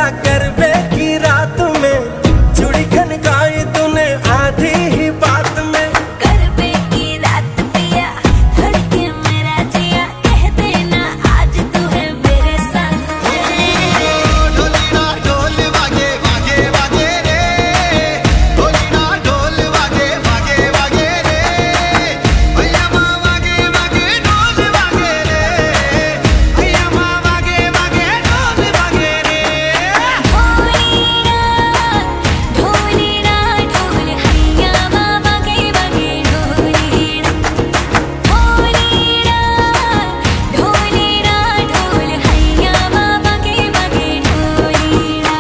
गरबे की रात में चूड़ी खनकाई तूने आधी ही बात में। गरबे की रात पिया धड़के मेरा जिया, कह देना आज तू है मेरे साथ। ढोलीना ढोल वागे वागे वागे रे, ढोलीना ढोल वागे वागे वागे रे, भैया माँ वागे वागे ढोल वागे रे, भैया माँ वागे वागे ढोल वागे रे। ढोलीना ढोल हैया माँ वागे वागे ढोलीना, ढोलीना ढोल हैया माँ वागे वागे ढोलीना।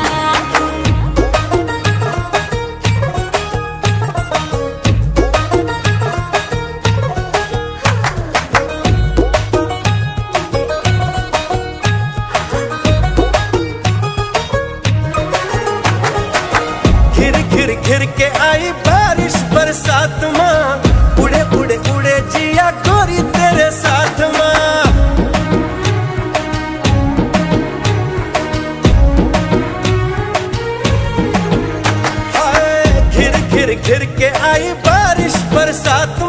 घिर घिर घिर के आई बारिश बरसात माँ, उड़े उड़े उड़े जिया गोरी तेरे साथ माँ। हाय घिर घिर घिर के आई बारिश बरसात